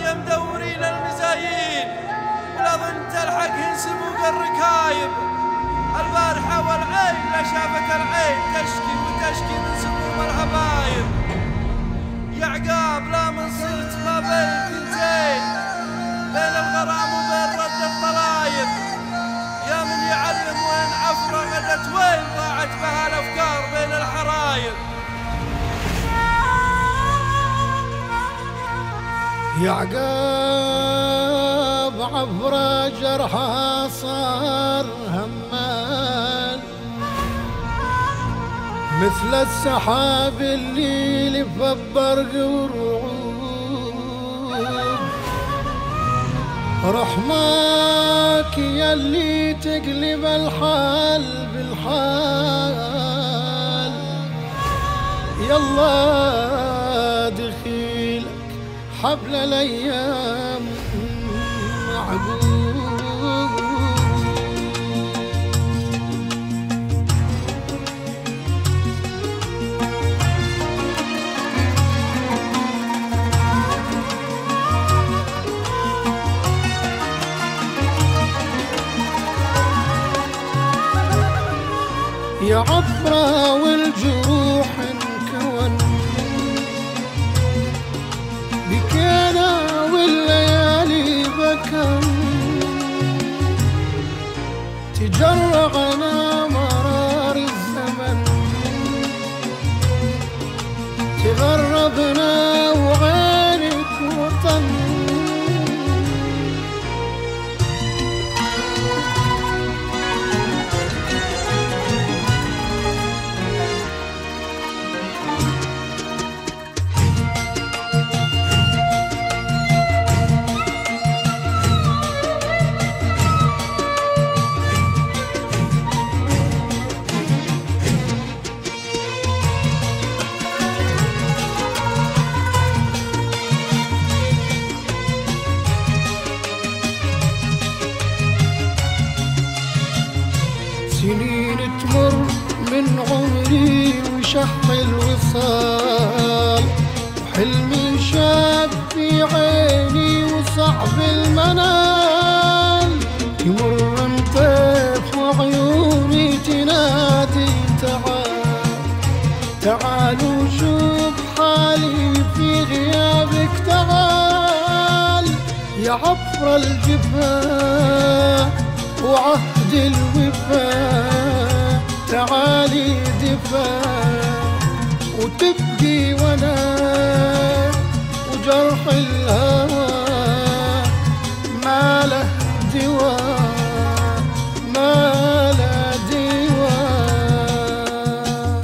يا مدورين المزايين ولا ظن تلحقهن سبوق الركايب. البارحة والعين لا شافت العين تشكي وتشكي من سموم الهبايب. يا عقاب لا من صرت ما بين ثنتين بين الغرام وبين رد الطلايب. يا من يعلم وين عفرة غدت وين ضاعت بها الأفكار بين الحرايب. يا عقاب عفرة جرحها صار همال مثل السحاب اللي لف البرق والرعود. رحماك يلي تقلب الحال بالحال. يلا دخيلك حبل الايام معقول. يا عفرة والجروح انكون بكينا والليالي بكم تجرعنا مرار الزمن تغربنا وعينك وطن. سنين تمر من عمري وشح الوصال وحلمي شاب في عيني وصعب المنال. يمر مطيف وعيوني تنادي تعال تعال وشوف حالي في غيابك تعال. يا عفر الجفا وعهد الوفاء تعالي دفاع وتبكي وانا وجرح الهوى ما له دواء ما له دواء.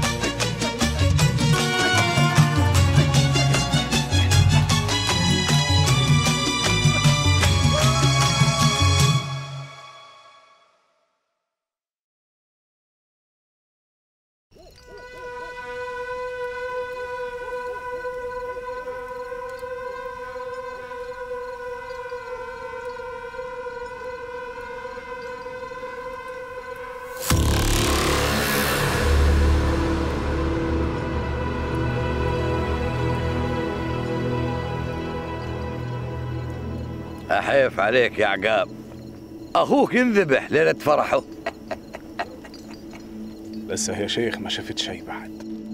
أحيف عليك يا عقاب، أخوك ينذبح ليلة فرحه. لسه يا شيخ ما شفت شيء بعد.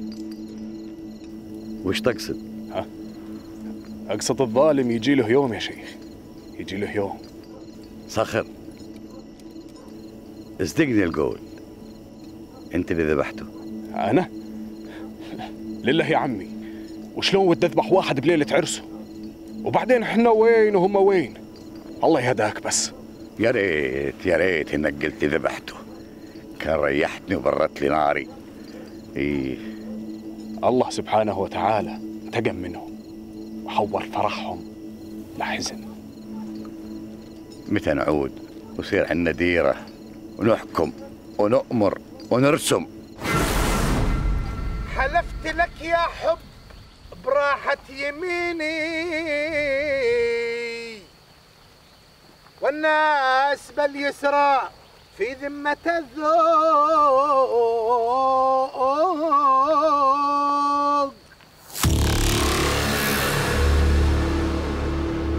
وش تقصد؟ ها؟ أقصد الظالم يجي له يوم يا شيخ، يجي له يوم. صخر، اصدقني القول، أنت اللي ذبحته. أنا؟ لله يا عمي، وشلون ودي أذبح واحد بليلة عرسه؟ وبعدين احنا وين وهم وين؟ الله يهداك بس. يا ريت يا ريت انك قلت ذبحته، كان ريحتني وبرت لي ناري. ايه الله سبحانه وتعالى انتقم منهم وحول فرحهم لحزن. متى نعود ويصير عندنا ديره ونحكم ونؤمر ونرسم؟ حلفت لك يا حب براحة يميني والناس باليسرى في ذمة الذوق.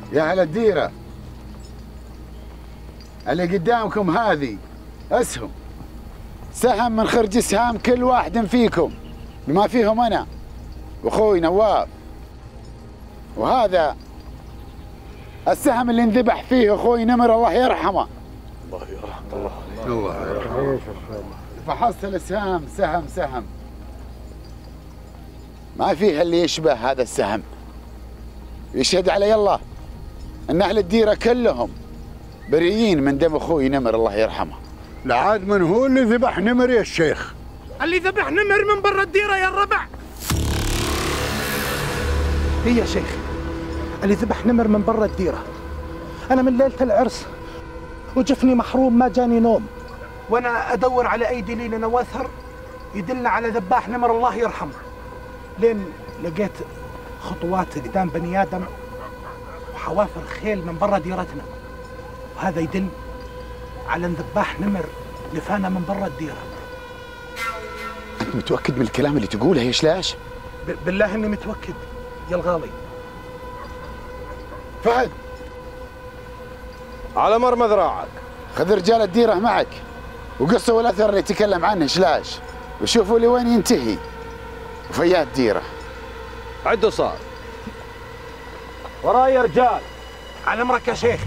يا أهل الديرة، اللي قدامكم هذه أسهم، سهم من خرج سهام كل واحد فيكم بما فيهم أنا وأخوي نواف. وهذا السهم اللي انذبح فيه أخوي نمر الله يرحمه. الله يرحمه. الله يرحمه. فحصت الأسهام سهم سهم، ما فيه اللي يشبه هذا السهم. يشهد علي الله أن أهل الديرة كلهم بريين من دم أخوي نمر الله يرحمه. لعاد من هو اللي ذبح نمر يا الشيخ؟ اللي ذبح نمر من برا الديرة يا الربع. هي يا شيخ اللي ذبح نمر من برا الديرة. أنا من ليلة العرس وجفني محروم، ما جاني نوم وأنا أدور على أي دليل أو أثر يدلنا على ذباح نمر الله يرحمه، لين لقيت خطوات قدام بني آدم وحوافر خيل من برا ديرتنا، وهذا يدل على ان ذباح نمر لفانا من برا الديرة. أنت متأكد من الكلام اللي تقوله يا شلاش؟ بالله إني متوكد يا الغالي. فهد، على مرمى ذراعك. خذ رجال الديرة معك وقصوا الأثر اللي تكلم عنه شلاش، وشوفوا لي وين ينتهي وفيات الديرة. عدوا صار. وراي يا رجال. على أمرك يا شيخ.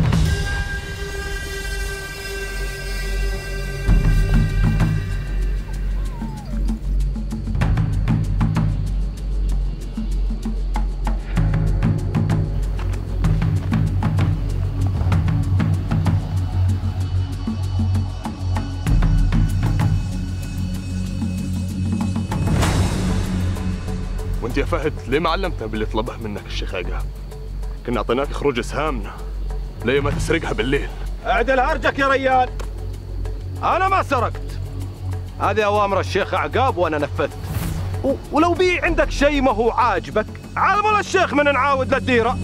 وانت يا فهد ليه ما علمتنا باللي طلبه منك الشيخ عقاب؟ كنا اعطيناك خروج سهامنا، ليه ما تسرقها بالليل؟ اعدل هرجك يا ريال. انا ما سرقت، هذه اوامر الشيخ عقاب وانا نفذت. ولو بي عندك شيء ما هو عاجبك عالم الشيخ من نعاود للديره.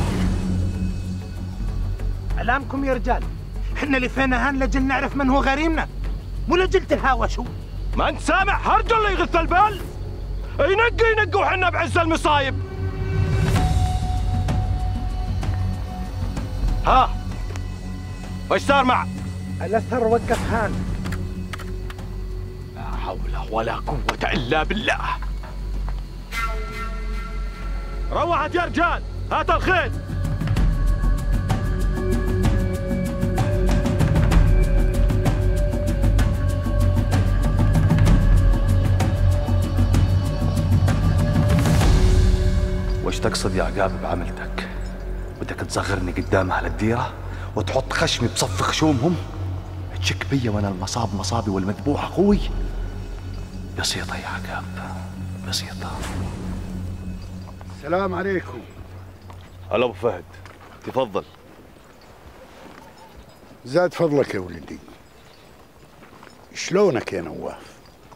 علامكم يا رجال، احنا اللي فينا هان لجل نعرف من هو غريمنا، مو لجل تهاوشوا. ما انت سامع هرج اللي يغث البال؟ ينقي وحنا بعز المصايب. ها وش صار معك؟ الأثر وقف هان. لا حول ولا قوة إلا بالله. روحت يا رجال، هات الخيل. وش تقصد يا عقاب بعملتك؟ بدك تصغرني قدام اهل الديره وتحط خشمي بصف خشومهم؟ تشك بي وانا المصاب مصابي والمذبوح اخوي؟ بسيطه يا عقاب، بسيطه. السلام عليكم. هلا ابو فهد، تفضل. زاد فضلك يا ولدي. شلونك يا نواف؟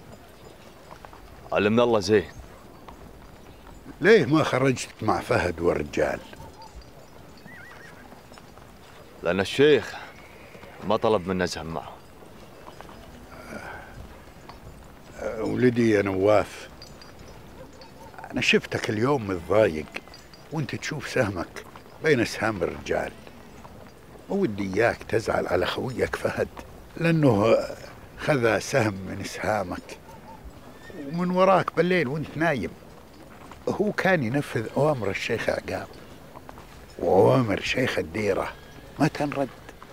علمنا الله زين. ليه ما خرجت مع فهد والرجال؟ لأن الشيخ ما طلب منا نزهم معه. ولدي يا نواف، أنا شفتك اليوم متضايق وأنت تشوف سهمك بين سهام الرجال. ما ودي إياك تزعل على خويك فهد، لأنه خذ سهم من سهامك ومن وراك بالليل وأنت نايم. هو كان ينفذ أوامر الشيخ عقاب، وأوامر شيخ الديرة ما تنرد.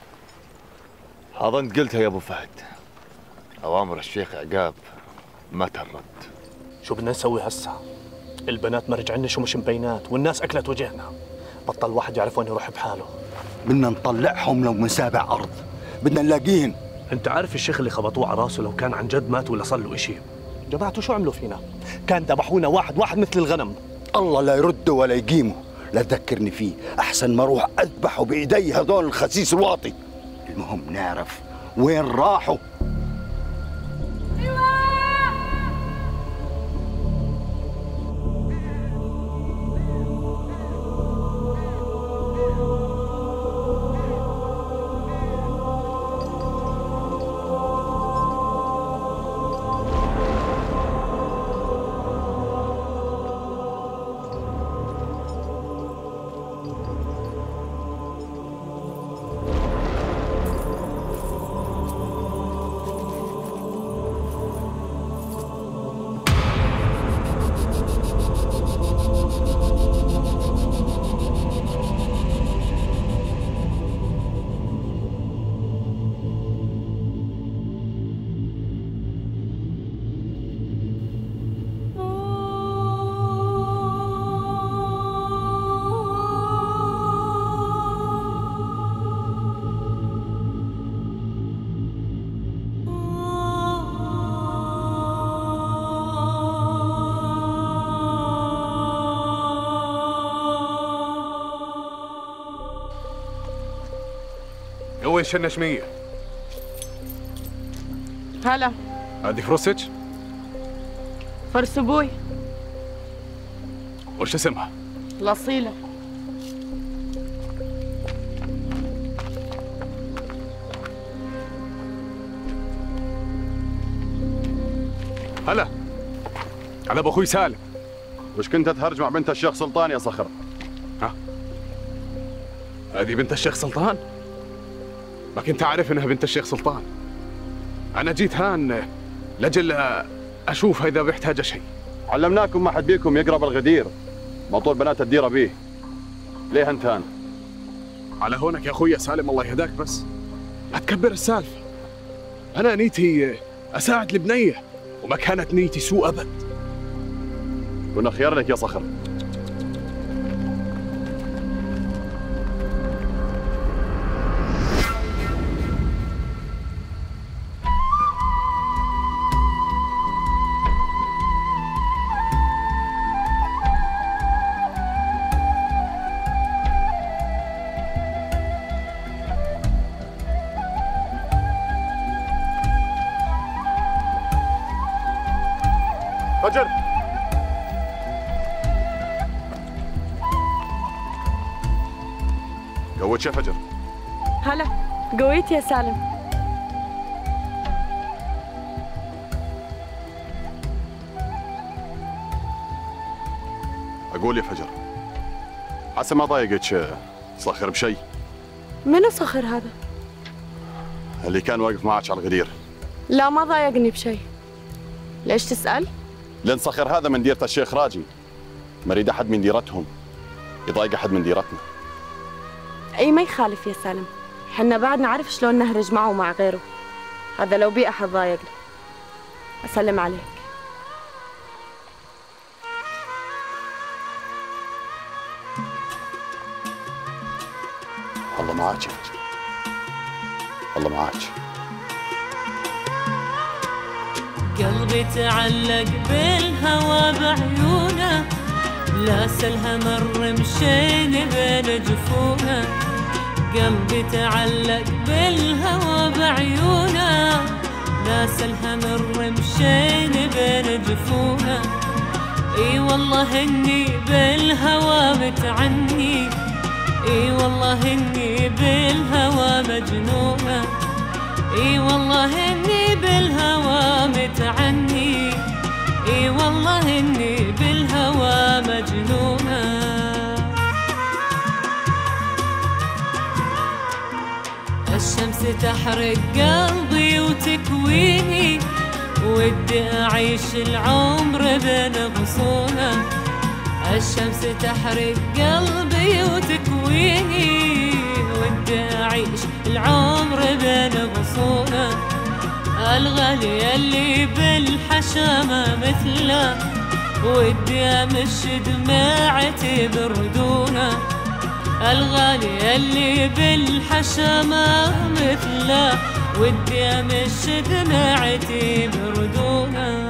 هذا انت قلتها يا ابو فهد، اوامر الشيخ عقاب ما تنرد. شو بدنا نسوي هسه؟ البنات ما رجعناش ومش مبينات والناس اكلت وجهنا، بطل واحد يعرف وين يروح بحاله. بدنا نطلعهم لو من سابع ارض، بدنا نلاقيهن. انت عارف الشيخ اللي خبطوه على راسه لو كان عن جد مات ولا صار له اشي؟ جماعته شو عملوا فينا؟ كان ذبحونا واحد واحد مثل الغنم. الله لا يرده ولا يقيمه، لا تذكرني فيه، احسن ما اروح اذبحه بايدي هذول الخسيس الواطي. المهم نعرف وين راحوا. وين شنشمية؟ هلا. هذه فرصك؟ فرس ابوي. وش اسمها؟ الأصيلة. هلا. على ابو اخوي سالم. وش كنت تهرج مع بنت الشيخ سلطان يا صخر؟ ها؟ هذه بنت الشيخ سلطان؟ ما كنت أعرف إنها بنت الشيخ سلطان. أنا جيت هان لأجل أشوفها إذا بيحتاج شيء. علمناكم ما حد بيكم يقرب الغدير، مطول بنات الديرة بيه. ليه أنت هان؟ على هونك يا أخوي سالم الله يهداك، بس لا تكبر السالفة. أنا نيتي أساعد البنية وما كانت نيتي سوء أبد. كنا خيار لك يا صخر. فجر. قويت يا فجر. هلا. قويت يا سالم. أقول يا فجر، حسن ما ضايقك صخر بشيء؟ منو صخر هذا؟ اللي كان واقف معك على الغدير. لا ما ضايقني بشيء. ليش تسأل؟ لأن صخر هذا من ديرة الشيخ راجي، ما اريد أحد من ديرتهم يضايق أحد من ديرتنا. اي ما يخالف يا سالم، حنا بعد نعرف شلون نهرج معه ومع غيره. هذا لو بي احد ضايقنا. اسلم عليك. الله معاك يا فجر، الله معاك. قلبي تعلق بالهوى بعيونه، لا سلها مر مشينا بين جفونه. قلبي تعلق بالهوى بعيونه، لا سلها مر مشينا بين جفونه. اي والله اني بالهوى متعني، اي والله اني بالهوى مجنونه. اي والله اني بالهوى متعني، اي والله اني بالهوى مجنونه. الشمس تحرق قلبي وتكويني، ودي اعيش العمر بين غصونه. الشمس تحرق قلبي وتكويني، ودي اعيش العمر بين غصونه. الغالي اللي بالحشامه مثله، ودي امش دمعتي بردونه. الغالي اللي بالحشامه مثله، ودي امش دمعتي بردونه.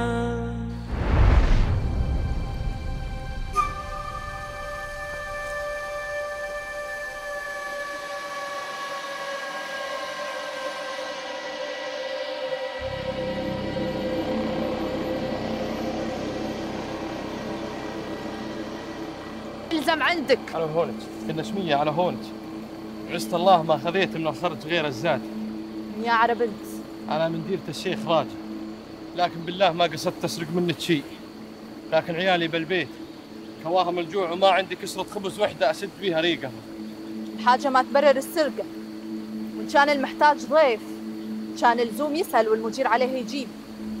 الزم عندك. على هونك النشمية، على هونك. عزت الله ما خذيت من الخرج غير الزاد. يا عرب انت. انا من ديرة الشيخ راجي، لكن بالله ما قصدت اسرق منك شيء. لكن عيالي بالبيت كواهم الجوع وما عندي كسرة خبز وحدة اسد بيها ريقهم. الحاجة ما تبرر السرقة، وإن كان المحتاج ضيف كان الزوم يسأل والمجير عليه يجيب.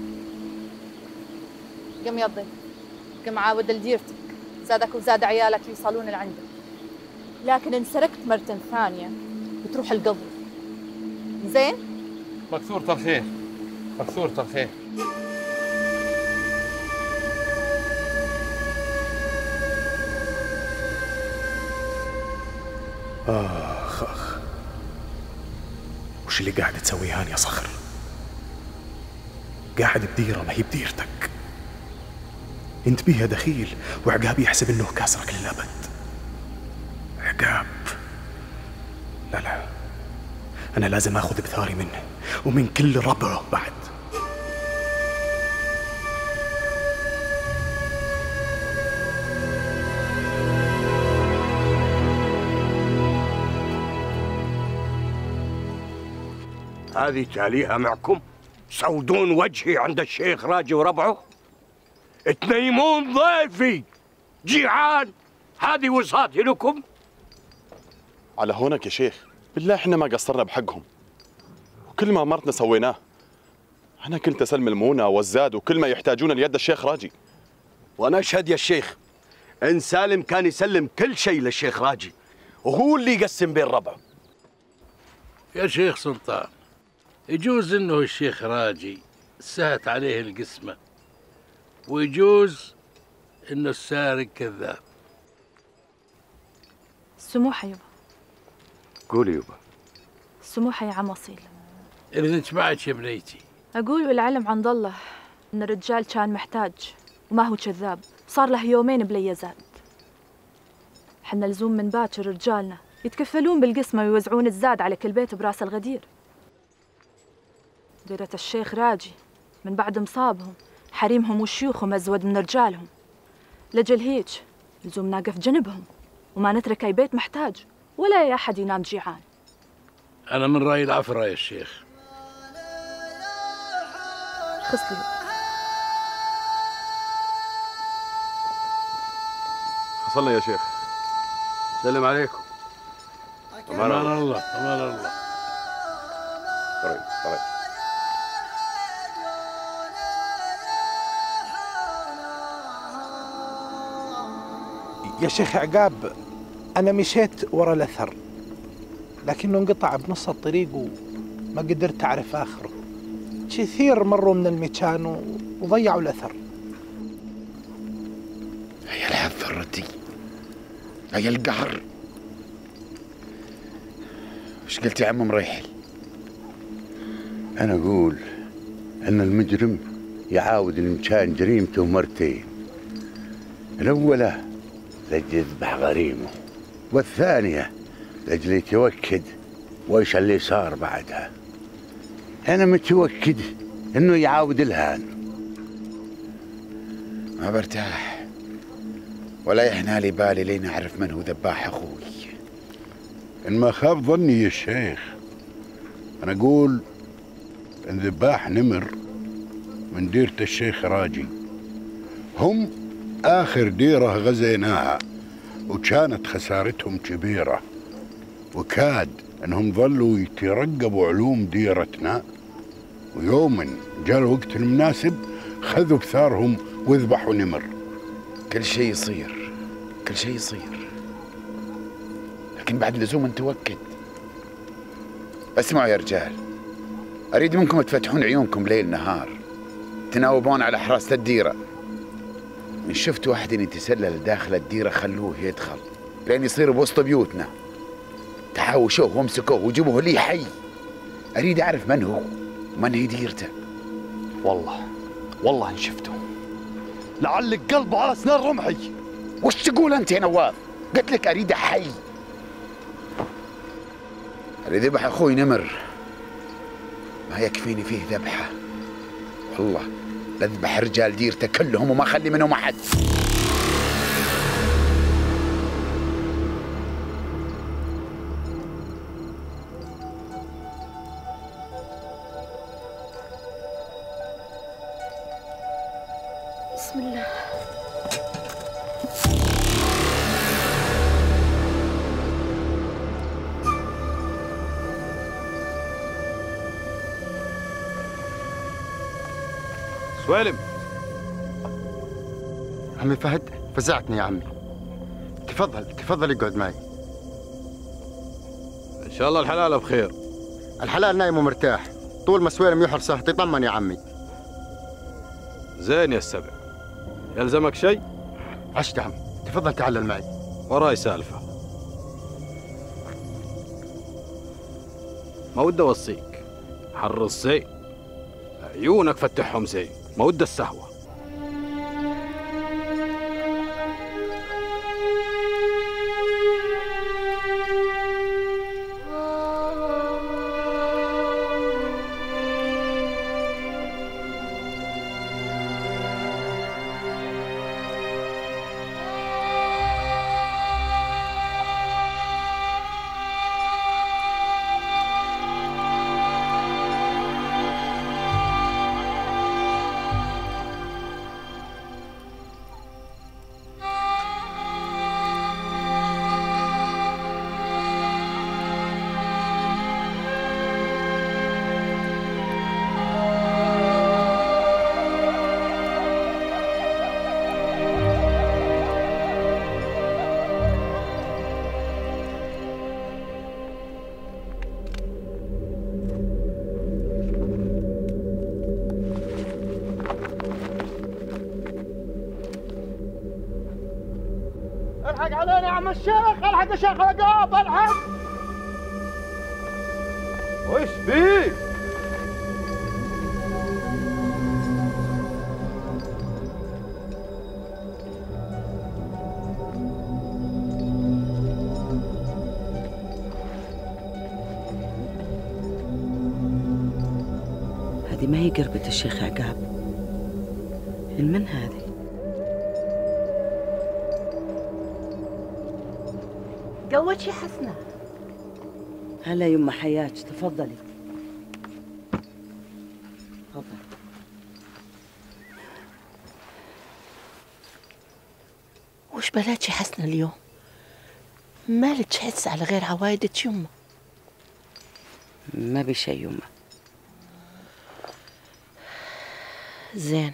قم يا الضيف، قم عاود لديرتك، زادك وزاد عيالك يوصلون لعندك. لكن إن سرقت مرة ثانية بتروح القضي. زين؟ مكثورة الخير، مكثورة الخير. آخ وش اللي قاعد تسوي هان يا صخر؟ قاعد بديرة ما هي بديرتك. انت بيها دخيل وعقاب يحسب انه كاسرك للأبد. عقاب لا أنا لازم أخذ بثاري منه ومن كل ربعه بعد. هذه تاليها معكم؟ تسودون وجهي عند الشيخ راجي وربعه؟ تنيمون ضيفي جيعان؟ هذه وصاتي لكم؟ على هونك يا شيخ، بالله احنا ما قصرنا بحقهم، وكل ما مرتنا سويناه. انا كنت اسلم المونه والزاد وكل ما يحتاجونه ليد الشيخ راجي. وانا اشهد يا شيخ ان سالم كان يسلم كل شيء للشيخ راجي، وهو اللي يقسم بين ربعه. يا شيخ سلطان، يجوز انه الشيخ راجي سهت عليه القسمه، ويجوز انه السارق كذاب. سموحه يبا. قولي يبا. سموحه يا عم اصيل. اذا سمعت يا بنيتي. اقول والعلم عند الله ان الرجال كان محتاج وما هو كذاب، صار له يومين بلي زاد. حنا لزوم من باكر رجالنا يتكفلون بالقسمه ويوزعون الزاد على كل بيت براس الغدير. ديرة الشيخ راجي من بعد مصابهم حريمهم وشيوخهم ازود من رجالهم، لجل هيك لزوم ناقف جنبهم وما نترك اي بيت محتاج ولا اي احد ينام جيعان. انا من راي العفره يا شيخ. خصلي. حصلنا يا شيخ. سلم عليكم. امان الله امان الله. طيب طيب. يا شيخ عقاب، أنا مشيت ورا الأثر لكنه انقطع بنص الطريق وما قدرت أعرف آخره. كثير مروا من المكان وضيعوا الأثر. يا الحظ ثرتي، يا القهر. وش قلت يا عم مريحل؟ أنا أقول أن المجرم يعاود المكان جريمته مرتين، الأولى لأجل يذبح غريمه، والثانية لأجل يتوكد وإيش اللي صار بعدها. أنا متوكد إنه يعاود الهان. ما برتاح ولا يحنى لي بالي لين أعرف من هو ذباح أخوي. إن ما خاب ظني يا شيخ، أنا أقول إن ذباح نمر من ديرة الشيخ راجي هم آخر ديرة غزيناها، وكانت خسارتهم كبيرة، وكاد أنهم ظلوا يترقبوا علوم ديرتنا، ويوم جاء الوقت المناسب خذوا بثارهم وذبحوا نمر. كل شيء يصير، كل شيء يصير، لكن بعد لزوم نتوكد. اسمعوا يا رجال، أريد منكم تفتحون عيونكم ليل نهار، تناوبون على حراسة الديرة. إن شفتوا واحد يتسلل داخل الديرة خلوه يدخل لين يصير بوسط بيوتنا. تحاوشوه وامسكوه وجيبوه لي حي. أريد أعرف من هو ومن هي ديرته. والله إن شفته لعلك قلبه على أسنان رمحي. وش تقول أنت يا نواف؟ قلت لك أريد حي. اللي ذبح أخوي نمر ما يكفيني فيه ذبحة، والله لذبح رجال ديرته كلهم وما أخلي منهم أحد. بسم الله. سويلم. عمي فهد فزعتني يا عمي. تفضل اقعد معي. ان شاء الله الحلال بخير. الحلال نايم ومرتاح، طول ما سويلم يحرسه تطمن يا عمي. زين يا السبع، يلزمك شيء؟ عشت عم، تفضل تعلل معي. وراي سالفة ما ودي اوصيك، حرص زين، عيونك فتحهم زين، ما ودي السهوة. الحق علينا يا عم الشيخ، الحق يا شيخ عقاب، الحق. وش فيك؟ هذه ما هي قربة الشيخ عقاب. من هذه؟ قوتش يا حسنة. هلا يما، حياك، تفضلي. تفضلي. وش بلاك يا حسنة اليوم؟ مالك حس على غير عوايدك يما؟ ما بشي يما. زين.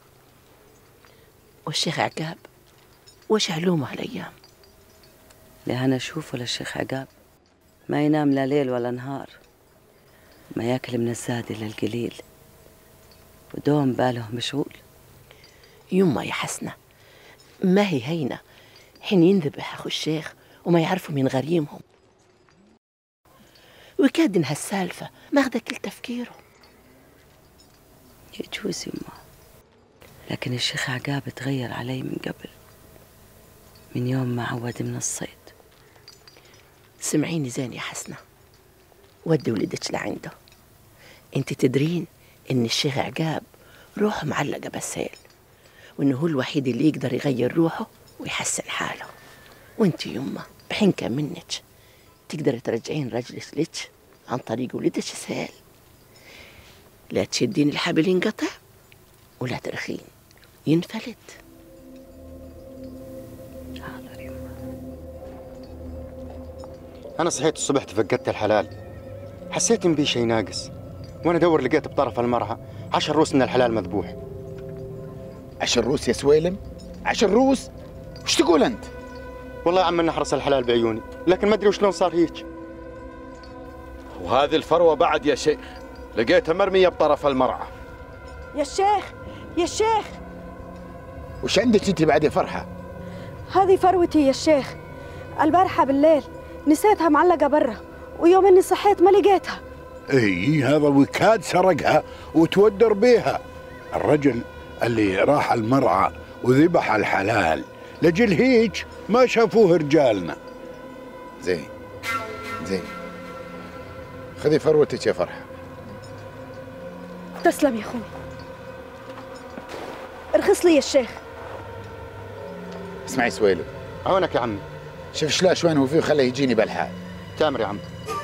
والشيخ عقاب وش علومه هالايام؟ لا أنا أشوفه للشيخ عقاب ما ينام لا ليل ولا نهار، ما ياكل من الزاد إلا القليل، ودوم باله مشغول. يما يا حسنة، ما هي هينة حين ينذبح أخو الشيخ وما يعرفوا من غريمهم، وكاد إن هالسالفة ماخذة كل تفكيره. يجوز يما، لكن الشيخ عقاب تغير علي من قبل، من يوم ما عود من الصيد. سمعيني زين يا حسنة، ودي ولدك لعنده. انت تدرين ان الشيخ عقاب روحه معلقة بالسيل، وانه هو الوحيد اللي يقدر يغير روحه ويحسن حاله. وانت يمه بحنكة منك تقدر ترجعين رجلك لك عن طريق ولدك سهل. لا تشدين الحبل ينقطع ولا ترخين ينفلت. أنا صحيت الصبح تفقدت الحلال، حسيت إن بي شيء ناقص، وأنا أدور لقيت بطرف المرعى 10 روس من الحلال مذبوح. 10 روس يا سويلم؟ 10 روس؟ وش تقول أنت؟ والله يا عم إني أحرص الحلال بعيوني، لكن ما أدري وشلون صار هيك. وهذه الفروة بعد يا شيخ لقيتها مرمية بطرف المرعى. يا الشيخ يا الشيخ، وش عندك أنت بعد يا فرحة؟ هذه فروتي يا الشيخ، البارحة بالليل نسيتها معلقة برا، ويوم اني صحيت ما لقيتها. اي هذا وكاد سرقها وتودر بيها الرجل اللي راح المرعى وذبح الحلال، لجل هيك ما شافوه رجالنا. زين زين، خذي فروتك يا فرحة. تسلم يا اخوي. ارخص لي يا الشيخ. اسمعي سويلم. عونك يا عمي. شوف شلاش وين هو فيه وخليه يجيني بالحال. تامر يا عم.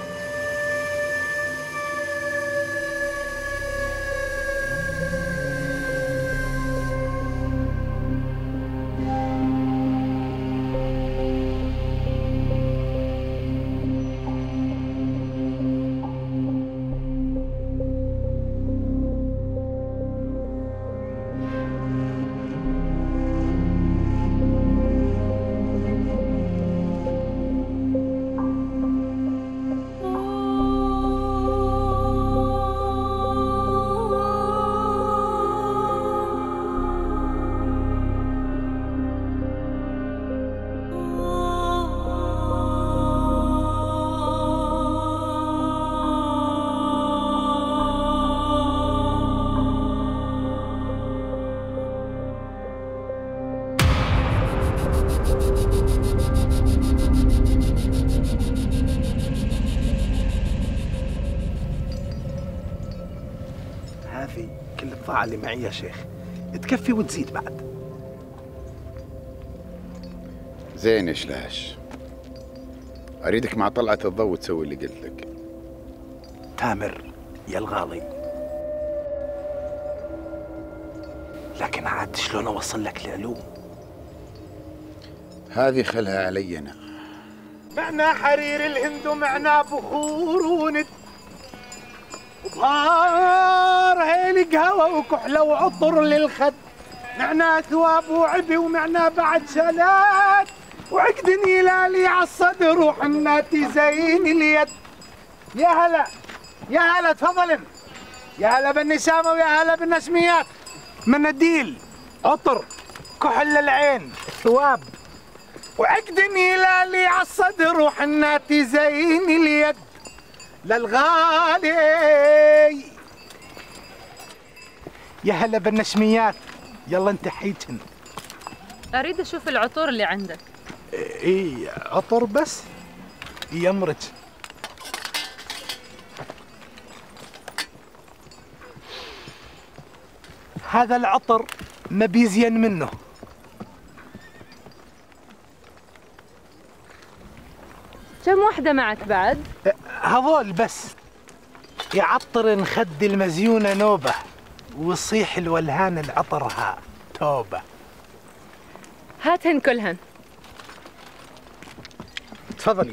هذه كل البضاعة اللي معي يا شيخ، تكفي وتزيد بعد. زين يا شلاش، أريدك مع طلعة الضوء تسوي اللي قلت لك. تامر يا الغالي، لكن عاد شلون أوصل لك العلوم؟ هذه خلها علي أنا. معنا حرير الهند ومعنا بخور وند وبهار هيل قهوة وكحلة وعطر للخد، معنا ثواب وعبي ومعنا بعد شلات وعقد هلالي على الصدر وحناتي زين اليد. يا هلا يا هلا، تفضلن. يا هلا بالنسامة ويا هلا بالنسميات. مناديل، عطر، كحل للعين، ثواب، وعقد هلالي عالصدر وحناتي زين اليد للغالي. يا هلا بالنشميات، يلا انت حيتن. اريد اشوف العطور اللي عندك. ايه عطر بس يمرج. هذا العطر ما بيزين منه. كم وحدة معك بعد؟ هذول بس. يعطر خد المزيونة نوبة ويصيح الولهان العطرها توبة. هاتهن كلهن. تفضلي.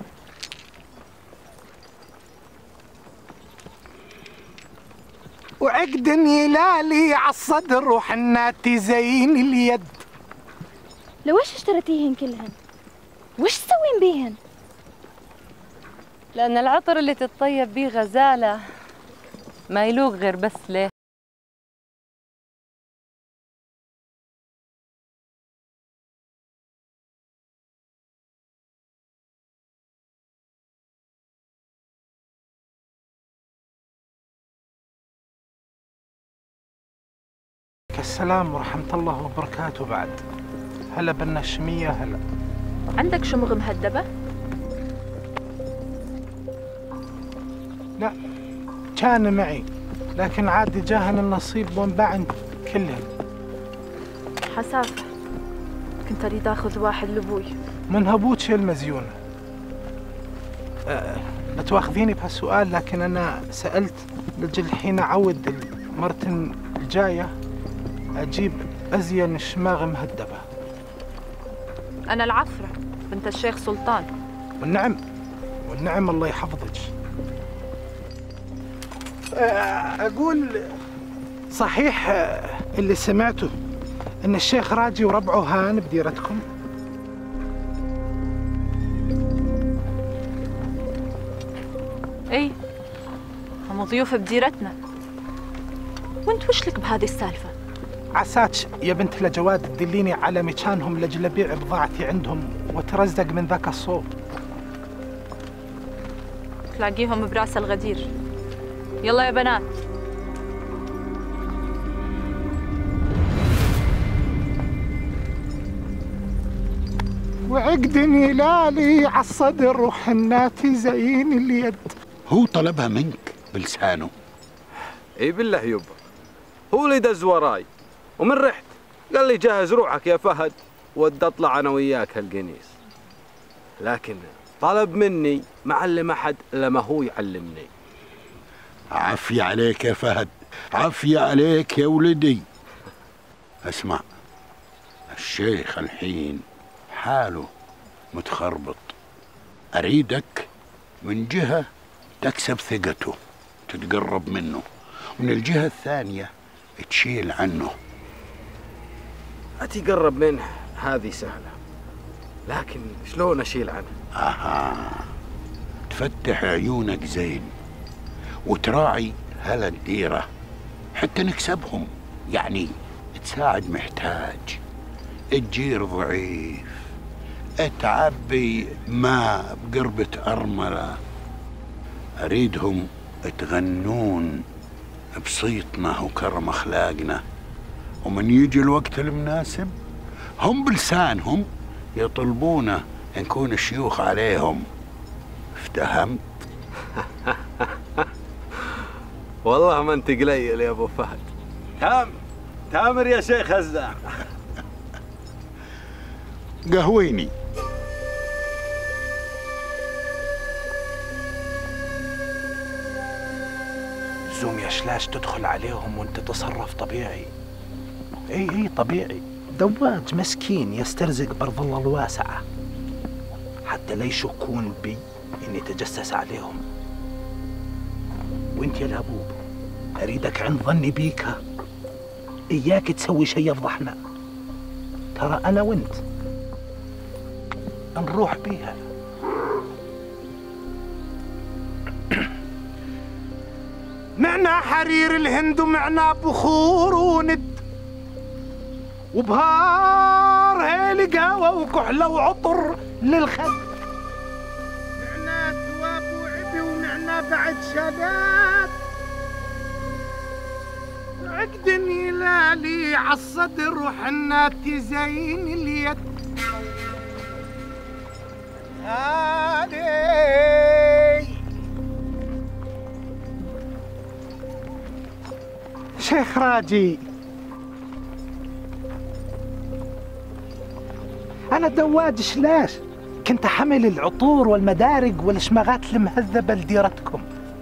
وعقد هلالي عالصدر وحناتي زين اليد. لوش اشتريتيهن كلهن؟ وش تسوين بيهن؟ لأن العطر اللي تتطيب بيه غزالة ما يلوق غير بس ليه. السلام ورحمة الله وبركاته. بعد هلا بالنشمية. هلا. عندك شمغ مهدبة؟ لا كان معي، لكن عادي جاهن النصيب وانباعن كلهن. حسافة، كنت اريد اخذ واحد لابوي. من هبوتش المزيونة. لا تواخذيني بهالسؤال، لكن انا سألت لجل الحين اعود المرة الجاية اجيب ازين شماغ مهدبة. انا العفرة بنت الشيخ سلطان. والنعم والنعم، الله يحفظك. اقول صحيح اللي سمعته ان الشيخ راجي وربعه هان بديرتكم؟ اي، هم ضيوف بديرتنا. وانت وش لك بهذه السالفة؟ عساتش يا بنت لجواد تدليني على مكانهم لجل ابيع بضاعتي عندهم وترزق من ذاك الصوب. تلاقيهم براس الغدير. يلا يا بنات. وعقد هلالي عالصدر وحناتي زين اليد. هو طلبها منك بلسانه. اي بالله يبا، هو اللي دز وراي ومن رحت قال لي جهز روحك يا فهد ودي اطلع انا وياك هالقنيس، لكن طلب مني ما علم احد الا ما هو يعلمني. عافية عليك يا فهد، عافية عليك يا ولدي. اسمع، الشيخ الحين حاله متخربط، أريدك من جهة تكسب ثقته تتقرب منه، ومن الجهة الثانية تشيل عنه. أتقرب منه هذه سهلة، لكن شلون أشيل عنه؟ تفتح عيونك زين وتراعي هلا الديرة حتى نكسبهم، يعني تساعد محتاج، تجير ضعيف، تعبي ماء بقربة أرملة. أريدهم تغنون بصيتنا وكرم أخلاقنا، ومن يجي الوقت المناسب هم بلسانهم يطلبونا نكون شيوخ عليهم. افتهمت؟ والله ما انت قليل يا ابو فهد. تامر يا شيخ هزاع. قهويني. زوم يا شلاش تدخل عليهم وانت تصرف طبيعي. اي طبيعي، دواج مسكين يسترزق برض الله الواسعة، حتى لا يشكون بي اني تجسس عليهم. وانت يا لابوب اريدك عند ظني بيك، اياك تسوي شيء يفضحنا. ترى انا وانت نروح بيها. معنا حرير الهند ومعنا بخور وند وبهار نهار هيل قهوة وكحلة وعطر للخد، معنا ثواب وعبي ومعنا بعد شباب، عقد هلالي عالصدر وحنا تزين اليد. هادي شيخ راجي، أنا دواج شلاش كنت حمل العطور والمدارق والشماغات المهذبة لديرتكم،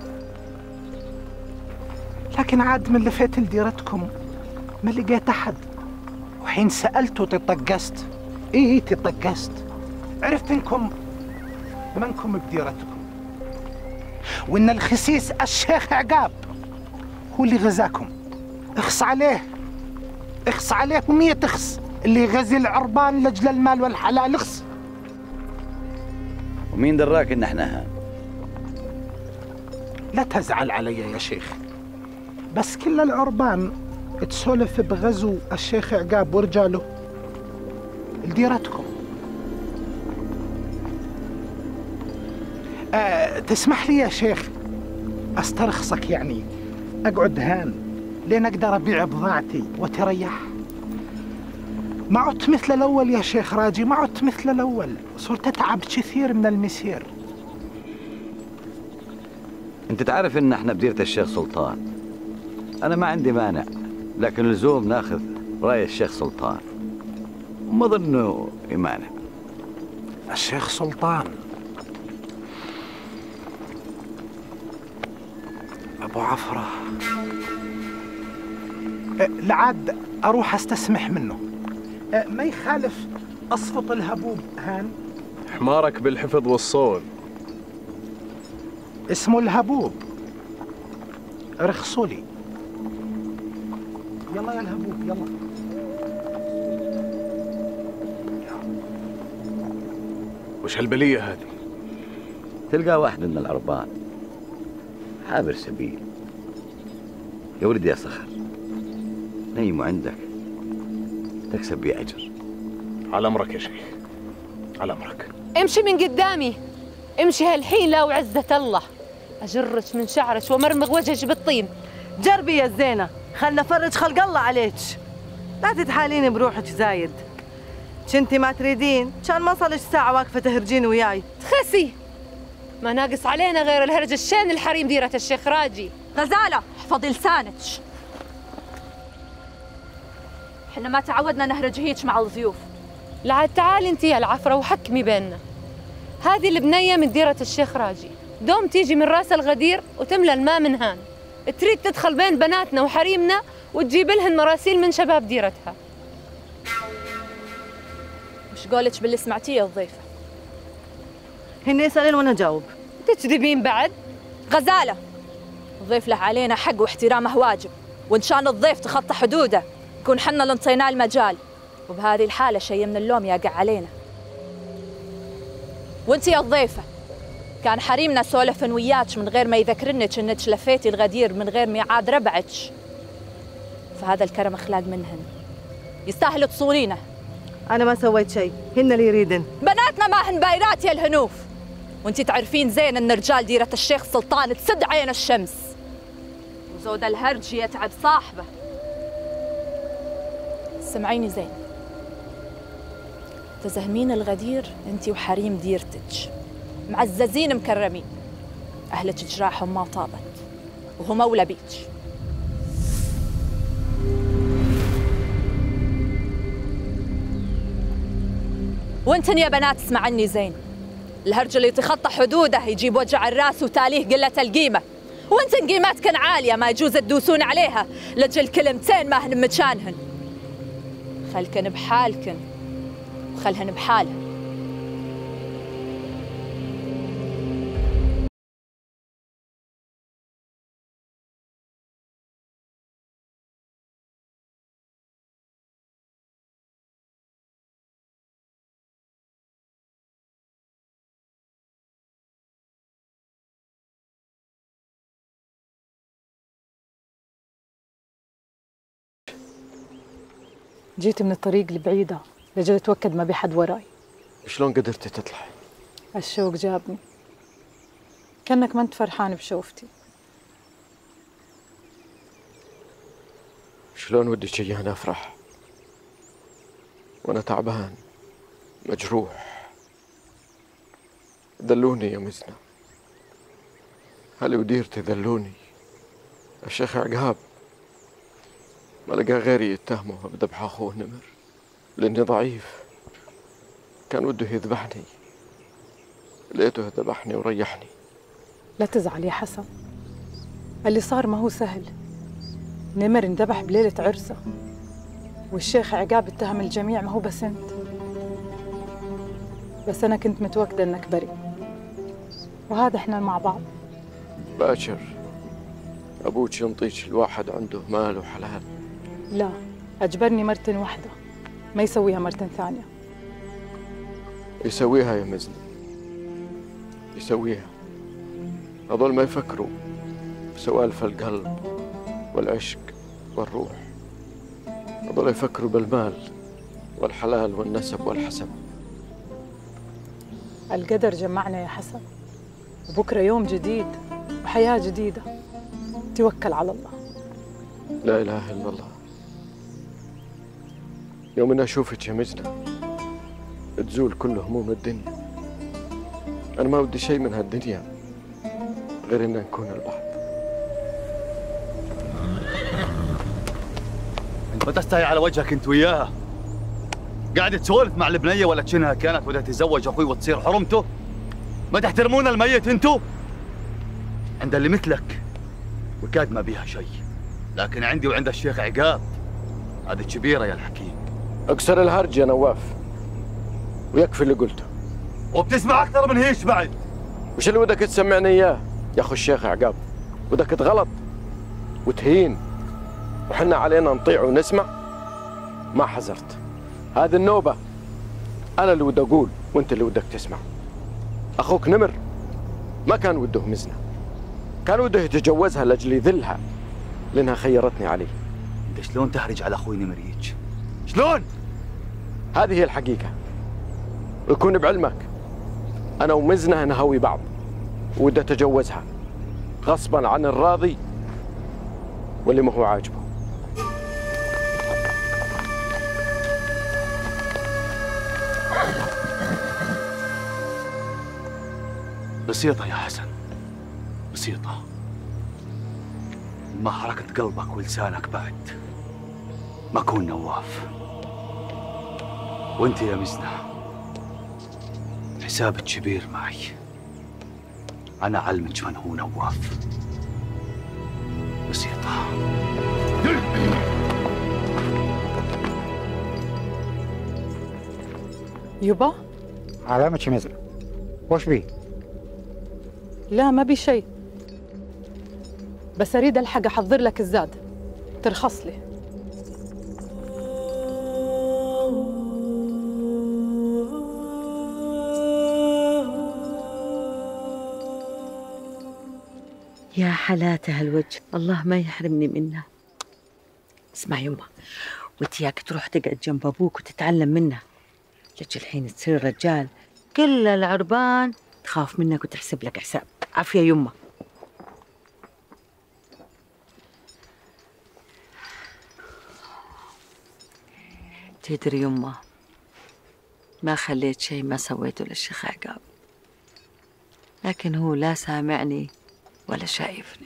لكن عاد من لفيت لديرتكم ما لقيت أحد، وحين سألته تطقست. إيه تطقست، عرفت إنكم منكم بديرتكم، وإن الخسيس الشيخ عقاب هو اللي غزاكم. اخص عليه، اخص عليه 100 اخص اللي غزي العربان لأجل المال والحلال. اخص. ومين دراك إن احنا هان؟ لا تزعل علي يا شيخ، بس كل العربان تسولف بغزو الشيخ عقاب ورجاله لديرتكم. تسمح لي يا شيخ استرخصك، يعني اقعد هان لين اقدر ابيع بضاعتي وتريح. ما عدت مثل الاول يا شيخ راجي، ما عدت مثل الاول، صرت اتعب كثير من المسير. انت تعرف ان احنا بديرة الشيخ سلطان، انا ما عندي مانع، لكن لزوم ناخذ راي الشيخ سلطان، وما ظنه يمانع. الشيخ سلطان ابو عفرة، لعاد اروح استسمح منه، ما يخالف اصفط الهبوب هان. حمارك بالحفظ والصون. اسمه الهبوب، رخصوا لي. يلا يا الهبوب يلا. وش هالبلية هذه؟ تلقى واحد من العربان عابر سبيل، يا ولدي يا صخر نيمه عندك تكسب بيه أجر. على أمرك يا شيخ، على أمرك. امشي من قدامي، امشي هالحين لا وعزة الله، أجرك من شعرك ومرمغ وجهك بالطين. جربي يا الزينة، خلنا فرج خلق الله عليك، لا تتحاليني بروحك زايد. كنتي ما تريدين كان ما صار لك ساعة واقفة تهرجين وياي. تخسي، ما ناقص علينا غير الهرج الشين الحريم ديرة الشيخ راجي. غزالة احفظي لسانك، احنا ما تعودنا نهرج هيك مع الضيوف. لعد تعالي انتي يا العفرة وحكمي بيننا. هذه البنية من ديرة الشيخ راجي، دوم تيجي من راس الغدير وتملى الماء من هان، تريد تدخل بين بناتنا وحريمنا وتجيب لهن مراسيل من شباب ديرتها. وش قولك باللي سمعتيه يا الضيفة؟ هن يسألين وانا جاوب. تكذبين بعد؟ غزالة، الضيف له علينا حق واحترامه واجب، وإن شان الضيف تخطى حدوده يكون حنا اللي انطيناه المجال، وبهذه الحالة شيء من اللوم يقع علينا. وانت يا الضيفة، كان حريمنا سولفن وياك من غير ما يذكرنك انك لفيتي الغدير من غير ميعاد ربعك، فهذا الكرم اخلاق منهن، يستاهل تصونينه. انا ما سويت شيء، هن اللي يريدن. بناتنا ما هن بايرات يا الهنوف، وانتي تعرفين زين ان رجال ديرة الشيخ سلطان تسد عين الشمس، وزود الهرج يتعب صاحبه. سمعيني زين، تزهمين الغدير انتي وحريم ديرتج، معززين مكرمين، اهلك جراحهم ما طابت وهم اولى بيج. وانتن يا بنات اسمعني زين، الهرج اللي يتخطى حدوده يجيب وجع الراس وتاليه قلة القيمة، وانتن قيمتكن عالية ما يجوز تدوسون عليها لجل كلمتين ما هن مكانهن. خلكن بحالكن وخلهن بحالهن. جيت من الطريق البعيدة لجل اتوكد ما بي حد وراي. شلون قدرتي تطلعي؟ الشوق جابني، كأنك ما انت فرحان بشوفتي. شلون ودك ايانا افرح وانا تعبان مجروح؟ دلوني يا مزنة، هلي وديرتي دلوني. الشيخ عقاب ما لقى غيري يتهمه بذبح اخوه نمر لاني ضعيف، كان وده يذبحني، لقيته ذبحني وريحني. لا تزعل يا حسن، اللي صار ما هو سهل. نمر انذبح بليلة عرسه، والشيخ عقاب اتهم الجميع، ما هو بس انت. بس انا كنت متوكدة انك بريء، وهذا احنا مع بعض. باكر ابوك ينطيك الواحد عنده مال وحلال. لا، اجبرني مرة واحدة، ما يسويها مرة ثانية. يسويها يا مزنة، يسويها. هذول ما يفكروا بسوالف القلب والعشق والروح، هذول يفكروا بالمال والحلال والنسب والحسب. القدر جمعنا يا حسن، وبكرة يوم جديد وحياة جديدة. توكل على الله. لا إله إلا الله. يوم أنا أشوفك يا مجنة تزول كل هموم الدنيا. أنا ما بدي شيء من هالدنيا غير إن نكون البعض. انت ما تستحي على وجهك انت وياها؟ قاعد تسولف مع البنيه ولا كأنها كانت بدها تتزوج اخوي وتصير حرمته؟ ما تحترمون الميت انتو؟ عند اللي مثلك وكاد ما بيها شيء، لكن عندي وعند الشيخ عقاب هذه كبيره يا الحكيم. اكسر الهرج يا نواف، ويكفي اللي قلته. وبتسمع اكثر من هيش بعد. وش اللي بدك تسمعني اياه يا اخو الشيخ عقاب؟ بدك تغلط وتهين وحنا علينا نطيع ونسمع؟ ما حذرت. هذه النوبة أنا اللي ودي أقول وأنت اللي ودك تسمع. أخوك نمر ما كان وده مزنة، كان وده يتجوزها لأجل يذلها لأنها خيرتني عليه. أنت شلون تحرج على أخوي نمر هيك؟ شلون؟ هذه هي الحقيقة، ويكون بعلمك أنا ومزنة نهوي بعض، وده أتجوزها غصبا عن الراضي واللي ما هو عاجبه. بسيطة يا حسن، بسيطة. ما حركة قلبك ولسانك بعد ما كون نواف. وانت يا مزنة حسابك كبير معي، أنا علمك من هو نواف. بسيطة. يبا علامتك مزنة، وش بيه؟ لا ما بي شيء، بس اريد الحق احضر لك الزاد ترخص لي. يا حالاتها الوجه، الله ما يحرمني منها. اسمع يمه، وانت ياك تروح تقعد جنب ابوك وتتعلم منه، لجي الحين تصير رجال كل العربان تخاف منك وتحسب لك حساب. عافية يمه. تدري يمه، ما خليت شيء ما سويته للشيخ عقاب، لكن هو لا سامعني ولا شايفني.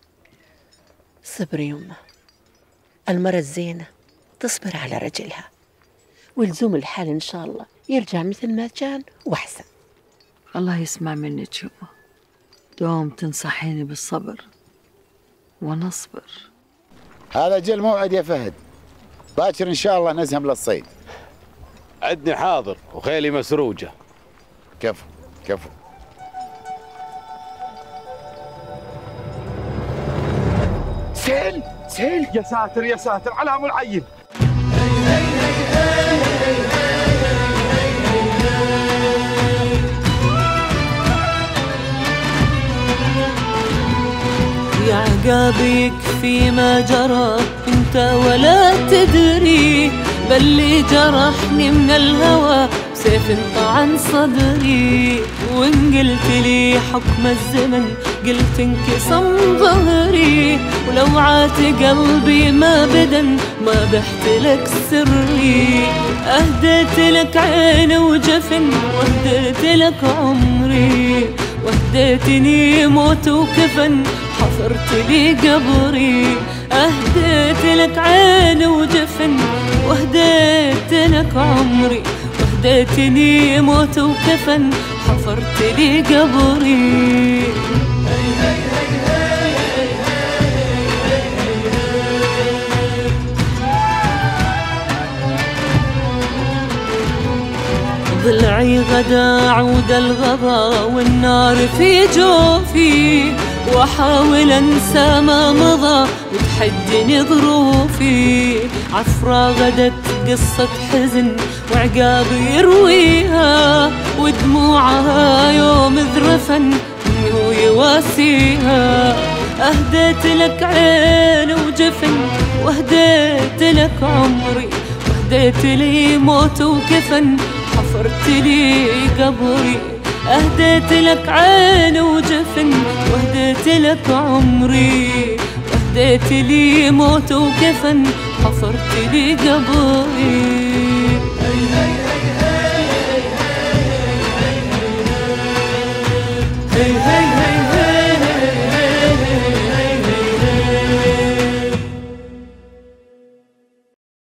صبري يمه، المرة الزينة تصبر على رجلها، ولزوم الحال إن شاء الله يرجع مثل ما كان وأحسن. الله يسمع منك يمه، دوم تنصحيني بالصبر ونصبر. هذا جل موعد يا فهد، باكر إن شاء الله نزهم للصيد. عدني حاضر وخيلي مسروجة. كفو كفو. سيل سيل، يا ساتر يا ساتر على ام العين. يا عقاب يكفي ما جرى انت ولا تدري، باللي جرحني من الهوى بسيف طعن صدري. وإن قلت لي حكم الزمن قلت انكسم ظهري. ولو عات قلبي ما بدن ما بحت لك سري. أهديت لك عين وجفن وأهديت لك عمري. وهديتني موت وكفن حفرت لي قبري. أهديت لك عين وجفن وهديت لك عمري. وهديتني موت وكفن حفرت لي قبري. ضلعي غدا عود الغضا والنار في جوفي. واحاول انسى ما مضى وتحجني ظروفي. عفرة غدت قصة حزن وعقاب يرويها. ودموعها يوم ذرفن انه يواسيها. اهديت لك عين وجفن واهديت لك عمري. واهديت لي موت وكفن حفرت لي قبري. أهديت لك عين وجفن وهديت لك عمري. وهديت لي موت وكفن حفرت لي قبري.